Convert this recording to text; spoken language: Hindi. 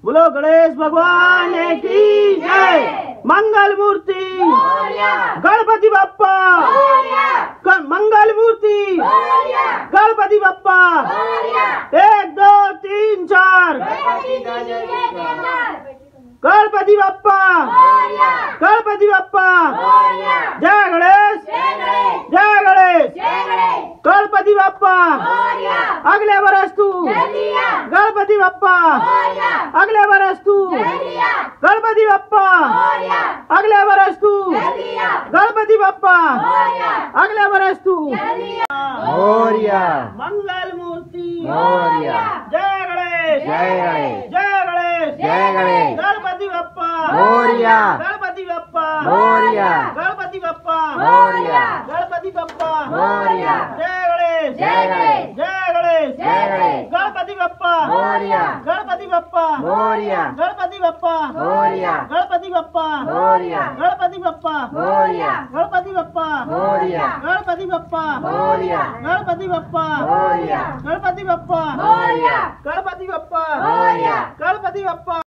बोलो गणेश भगवान की जय। मंगल मूर्ति गणपति बप्पा, मंगल मूर्ति गणपति बप्पा। 1 2 3 4 गणपति बप्पा, गणपति बप्पा। जय गणेश, जय गणेश। गणपति बप्पा अगले बरस तू, गणपति बप्पा अगले बरस तू, गणपति बप्पा अगले बरस तू, गणपति बप्पा अगले बरस तू। मंगल मूर्ति जय गणेश, जय गणेश, जय गणेश, जय गणेश। गणपति बप्पा, गणपति बप्पा, गणपति बप्पा, गणपति बप्पा। जय गणेश, जय गणेश, जय गणेश, जय गणेश। गणपति बप्पा, गणपति बप्पा, गणपति बप्पा, गणपति बप्पा, गणपति बप्पा, गणपति बप्पा, गणपति बप्पा, गणपति बप्पा, गणपति बप्पा, गणपति बप्पा, गणपति बप्पा।